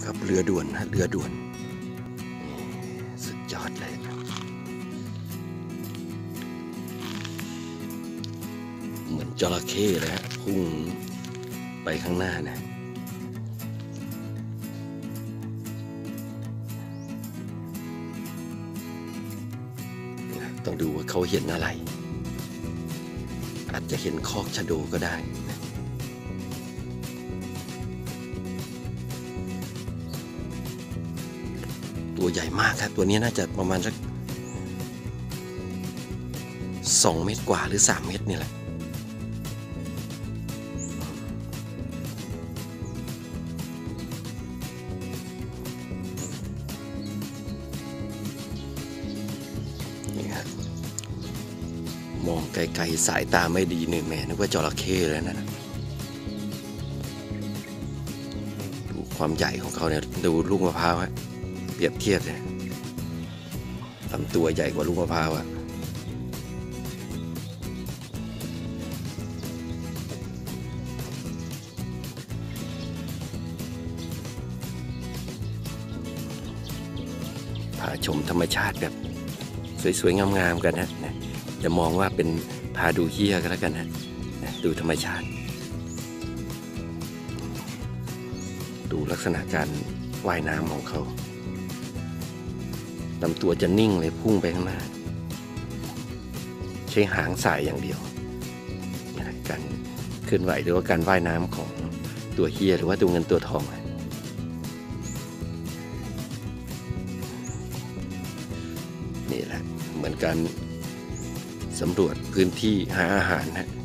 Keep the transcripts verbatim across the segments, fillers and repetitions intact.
ครับเรือด่วนฮะเรือด่วนสุดยอดเลยเหมือนจระเข้เลยฮะพุ่งไปข้างหน้านะต้องดูว่าเขาเห็นอะไรอาจจะเห็นคอกชะโดก็ได้นะตัวใหญ่มากครับตัวนี้น่าจะประมาณสักสองเมตรกว่าหรือสามเมตรนี่แหละนี่ครับมองไกลๆสายตาไม่ดีเนี่ยแม่นึกว่าจระเข้แล้วนะดูความใหญ่ของเขาเนี่ยดูลูกมะพร้าวฮะเปรียบเทียบเลยลำตัวใหญ่กว่าลูกมะพร้าวอะพาชมธรรมชาติแบบสวยๆงามๆกันนะนะจะมองว่าเป็นพาดูเฮี้ยกันแล้วกันนะนะดูธรรมชาติดูลักษณะการว่ายน้ำของเขาลำตัวจะนิ่งเลยพุ่งไปข้างหน้าใช้หางสายอย่างเดียวการเคลื่อนไหวหรือว่าการว่ายน้ำของตัวเฮียหรือว่าตัวเงินตัวทองนี่แหละเหมือนการสำรวจพื้นที่หาอาหารนะ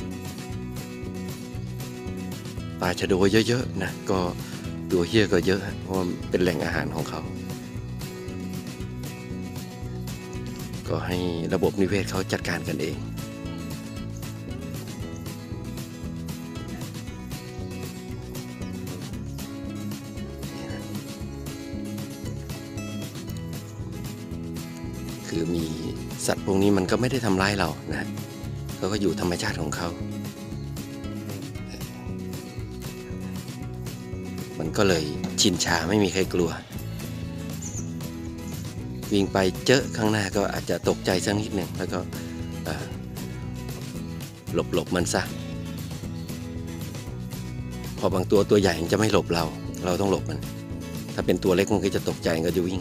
ปลาชะโดเยอะๆนะก็ตัวเฮียก็เยอะเพราะเป็นแหล่งอาหารของเขาก็ให้ระบบนิเวศเขาจัดการกันเองคือมีสัตว์พวกนี้มันก็ไม่ได้ทำร้ายเรานะเขาก็อยู่ธรรมชาติของเขามันก็เลยชินชาไม่มีใครกลัววิ่งไปเจอข้างหน้าก็อาจจะตกใจสักนิดหนึ่งแล้วก็หลบหลบมันซะพอบางตัวตัวใหญ่มันจะไม่หลบเราเราต้องหลบมันถ้าเป็นตัวเล็กมันก็จะตกใจก็จะวิ่ง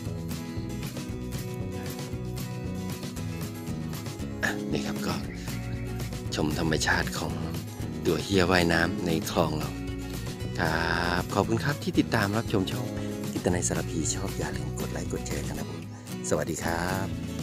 นี่ครับก็ชมธรรมชาติของตัวเฮียว่ายน้ำในคลองเราครับขอบคุณครับที่ติดตามรับชมช่องกิตนัยสารพีชอบอย่าลืมกดไลค์กดแชร์กันนะผมสวัสดีครับ